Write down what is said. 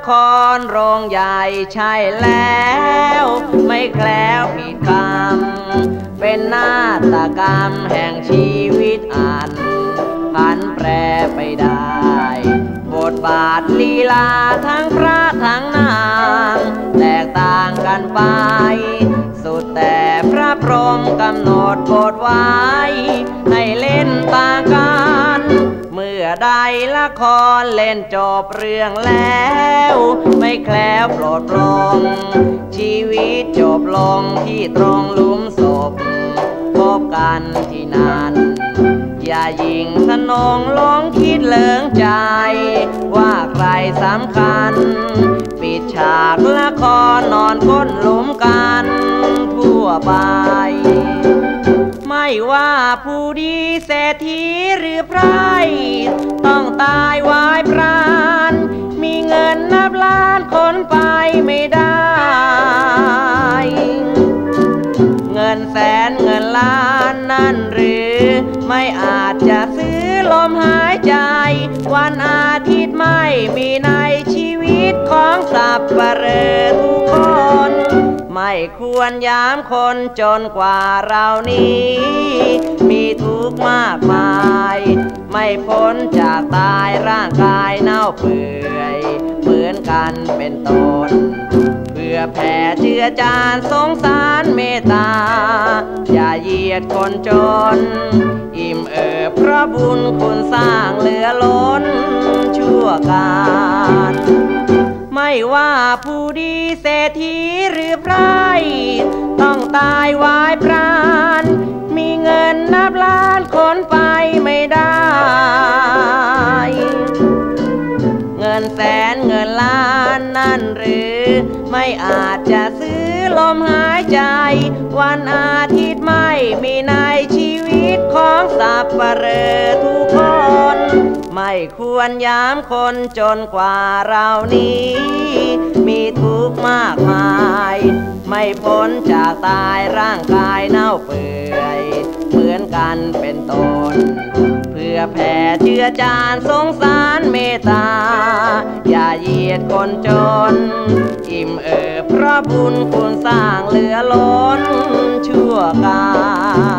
ครโรงใหญ่ใช่แล้วไม่แคล้วผิดคำเป็นนาฏกรรมแห่งชีวิตอันผันแปรไปได้บทบาทลีลาทั้งพระทั้งนางแตกต่างกันไปสุดแต่พระพรหมกำหนดบทไว้ให้เล่นต่างกันเมื่อใดละครเล่นจบเรื่องแล้วไม่แคล้วโปรดปรนชีวิตจบลงที่ตรงหลุมศพพบกันที่นั่นอย่ายิ่งทะนงลองคิดเลิงใจว่าใครสำคัญปิดฉากละครนอนก้นหลุมกันทั่วไปไม่ว่าผู้ดีเศรษฐีหรือไพร่ต้องตายวายพรานมีเงินนับล้านคนไปไม่ได้เงินแสนเงินล้านนั่นหรือไม่อาจจะซื้อลมหายใจวันอาทิตย์ไม่มีในชีวิตของสัพพะเรทุกคนไม่ควรย้ำคนจนกว่าเรานี้มีทุกข์มากมายไม่พ้นจากตายร่างกายเน่าเปื่อยเหมือนกันเป็นต้นเพื่อแผ่เชื้อจานสงสารเมตตาอย่าเหยียดคนจนอิ่มเพราะบุญคุณสร้างเหลือล้นชั่วการไม่ว่าผู้ดีเศรษฐีหรือไพร่ต้องตายวายพรานมีเงินนับล้านคนไปไม่ได้เงินแสนเงินล้านนั่นหรือไม่อาจจะซื้อลมหายใจวันอาทิตย์ไม่มีในชีวิตของสัพพะเรทุกคนไม่ควรย้ำคนจนกว่าเรานี้มีทุกข์มากมายไม่พ้นจากตายร่างกายเน่าเปื่อยเหมือนกันเป็นต้นเพื่อแผ่เชื้อจานสงสารเมตตาอย่าเหยียดคนจนอิ่มเพราะบุญคุณสร้างเหลือล้นชั่วกาล